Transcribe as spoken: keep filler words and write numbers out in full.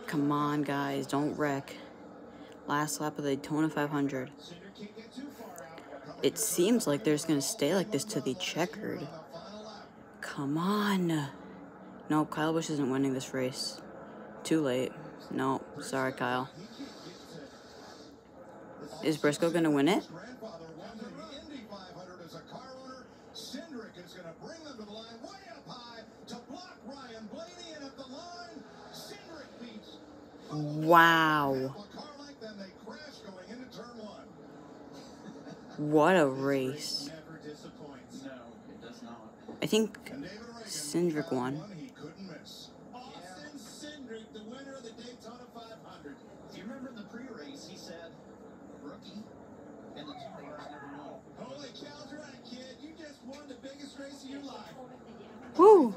Come on, guys, don't wreck. Last lap of the Daytona five hundred. It seems like they're just going to stay like this to the checkered. Come on. Nope, Kyle Busch isn't winning this race. Too late. Nope, sorry, Kyle. Is Briscoe going to win it? Cindric is going to bring them to the line way up high to block Ryan Blaney, and at the line, Cindric beats. Wow. What a race. I think Cindric won. Austin Cindric, the winner of the Daytona five hundred. Do you remember in the pre-race he said, rookie, and the two cars never won. Holy cow, you're right, kid. You just won the biggest race of your life. Woo!